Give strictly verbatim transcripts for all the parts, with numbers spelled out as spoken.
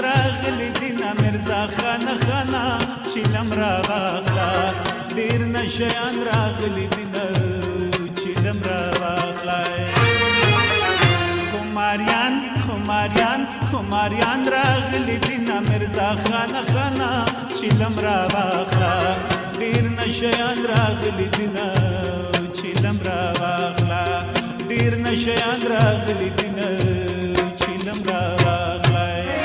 راغلی دینه مرزا خانه خانه چیلم را واخله ډیر نشیان راغلی دینه چیلم را واخله خماریان خماریان خماریان راغلی دینه مرزا خانه خانه چیلم را واخله ډیر نشیان راغلی دینه چیلم را واخله ډیر نشیان راغلی دینه چیلم را واخله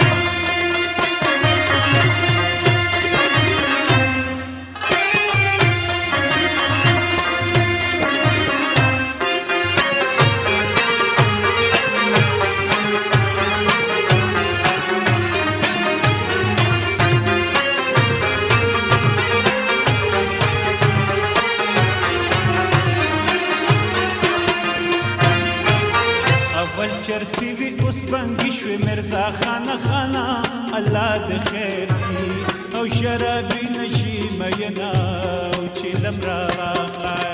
چرسی وی اوس بنګی شوی مرزا خانه خانه الله د خیر دی او شرابی نشی مینا او چیلم را واخلای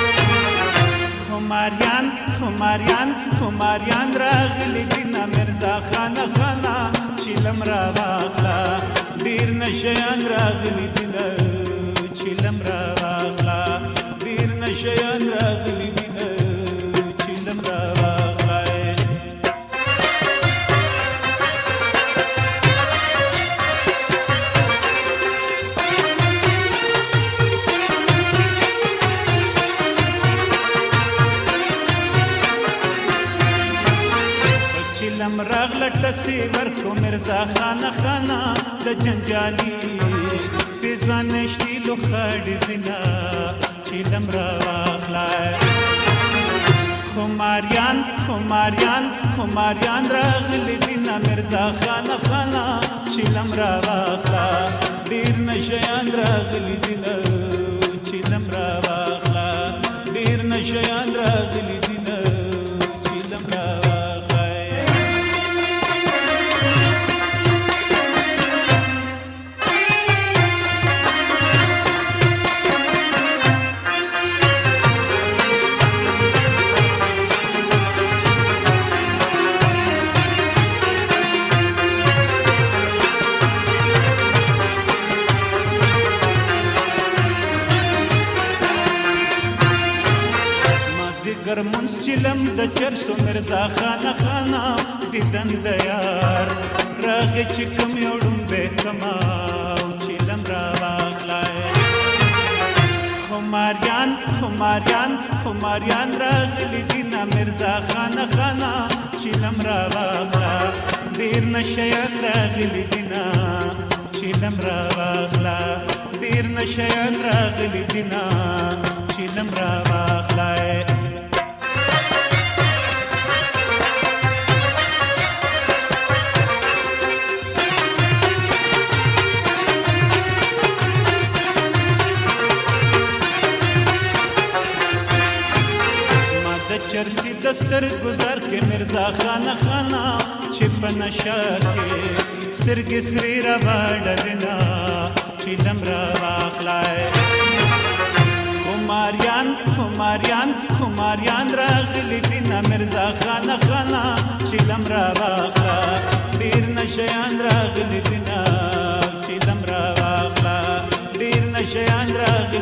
خماریان خماریان خماریان راغلی دینا مرزا خانه خانه چیلم را واخلا ډیر نشیان راغلی دینا چیلم را واخلا ډیر نشیان راغلی دینا چیلم را واخلا چیلم راغله ټسی ورکو مرزا خانه خانه د جنجالی پیزوان نشتی لو خاډی زینا چیلم را واخلای خماریان خماریان خماریان راغلی دینا مرزا خانه خانه چیلم را واخلا ډیر نشیان راغلی دینا چیلم را واخلا ډیر نشیان راغلی دینا چیلم را ګرمونس چلم د چرسو مرزا خانه خانه دیدن د یار راغی چې کوم یو ډومبې کما چلم را واخلای خماریان خماریان خماریان راغلی دینا مرزا خانه خانه چلم را واخلا ډیر نشیان راغلی دینا چلم را واخلا ډیر نشیان راغلی دینا چلم را واخلای چرسی دستر گزار کے مرزا خانه خانه چې په نشه کې سترګې سرې راوړلنا چیلم را واخلای خماریان خماریان خماریان راغلی دینا مرزا خانه خانه چیلم را واخلا ډیر نشیان راغلی دینا چیلم را واخلا ډیر نشیان راغلی